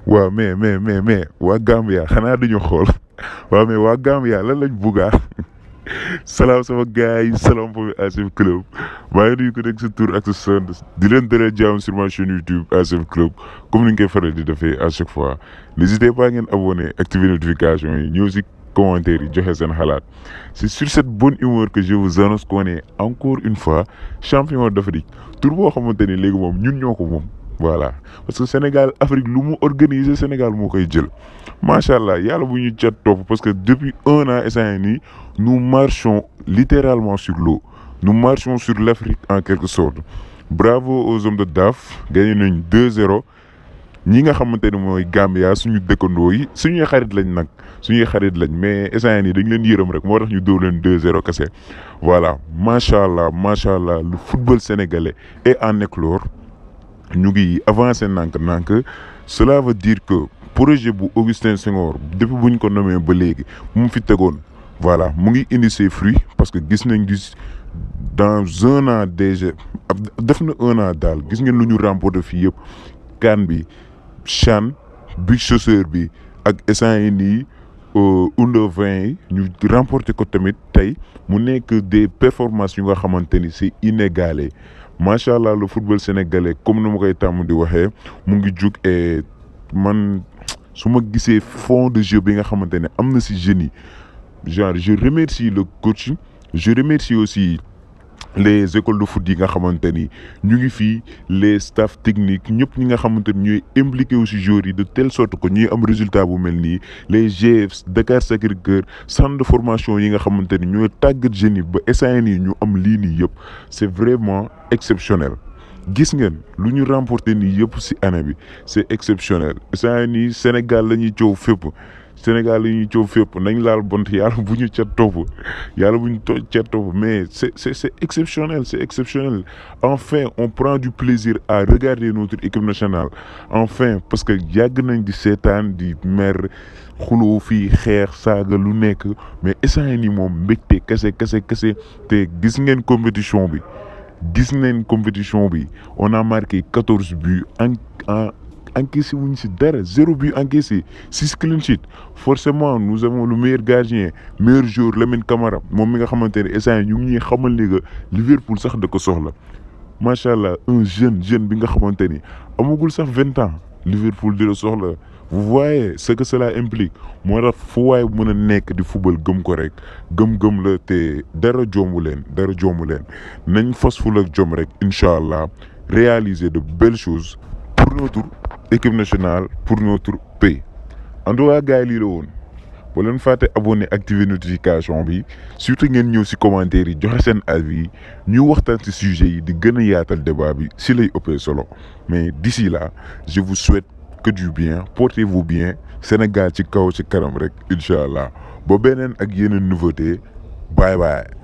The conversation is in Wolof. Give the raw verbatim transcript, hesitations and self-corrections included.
waaw mais mais mais mais waa Gambia xanaa duñu xool waaw mais waa Gambia lan lañ buggaa salaam sama gars yi salaam foofu A S F Club maa ngi nuyu ko nekk sa tur ak sa sant di leen dalal jàmm sur ma chaîne YouTube A S F Club comme ni nga koy faral di defee à chaque fois n'hésitez pas ngeen abonné activer notification yi ñëw si commentaire yi joxe seen xalaat c'est sur cette bonne humeur que je vous annonce qu'on est encore une fois champion d'Afrique tur boo xamante ni léegi moom ñun ñoo ko moom. Voilà parce que Sénégal Afrique lu mu organisé Sénégal moo koy jël macha allah yàlla bu ñu cat topp parce que depuis un an instant nii nous marchons littéralement sur l'eau nous marchons sur l'Afrique en quelque sorte bravo aux hommes de D A F gagné nañ deux zéro ñi nga xamante ne mooy Gambia suñu dëkkandoo yi suñuy xarit lañ nag suñuy xarit lañ mais instant nii dañ leen yërëm rek moo tax ñu dóor leen deux zéro kese voilà macha allah macha allah le football sénégalais est en éclore. ñu ngi avancé nànk-nànk cela veut dire que projet bu Augustin Senghor depuis bu ñu ko nommé ba léegi mu fi tegoon voilà mu ngi indi ses fruits parce que gis nañ gis dans un an déjà def na un an daal gis ngeen lu ñu remporté fii yëpp CAN bi CHAN Big Chasseur bi ak essant yi nii under vingt yi ñu remporté ko tamit tey mu nekk des performances yu nga xamante ni c'est inégalé macha allah le football sénégalais comme ni ma koy tàmm di waxee mu ngi jug et man su ma gisee fond de jeu bi nga xamante ne am na si jeunes yi genre je remercie le coach je remercie aussi les écoles de foot yi nga xamante ni ñu ngi fii les staff techniques ñëpp ñi nga xamante ni ñooy impliqué aussi joueurs yi de telle sorte que ñuy am résultat bu mel nii les G F Dakar Sacré-Cœur centre de formation yi nga xamante ni ñooy tàggat jeunes yi ba essayé nii ñu am lii nii yëpp c'est vraiment exceptionnel. gis ngeen lu ñu remporté nii yëpp ci année bi c'est exceptionnel essayé nii Sénégal la ñuy coow fépp. Sénégal yi ñuy coow fépp nañ laal bont yàlla bu ñu ca topp yàlla bu ñu ca topp mais c'est c'est c'est exceptionnel c'est exceptionnel enfin on prend du plaisir à regarder notre équipe nationale enfin parce que yàgg nañ di seetaan di mer xuloo fii xeex saaga lu nekk mais instant yii nii moom mbégte kese kese kese te gis ngeen compétition bi gis ngeen compétition bi on a marqué quatorze buts en en. encaissé wuñ si dara zéro but encaissé six clean sheet forcément nous avons le meilleur gardien meilleur joueur Lamine Camara moom mi nga xamante ne instant ñu ngi ñuy xamal ni que Liverpool sax da ko soxla macha allah un jeune jeune bi nga xamante ni amagul sax vingt ans Liverpool di la soxla vous voyez ce que cela implique moo tax fu waay mën a nekk di football gëm ko rek gëm-gëm la te dara jombu leen dara jombu leen nañ fas ful ak jom rek incha allah réaliser de belles choses pour notre équipe nationale pour notre pays en tout cas gars yi lii la woon boo leen fàtte abonné activer notification bi surtout ngeen ñëw ci commentaire yi joxe seen avis yi ñu waxtaan ci sujet yi di gën a yaatal débat bi ci lay ëppee solo mais d'ici là je vous souhaite que du bien portez-vous bien Sénégal ci kaw ci kanam rek incha allah ba beneen ak yeneen nouveauté bye bye.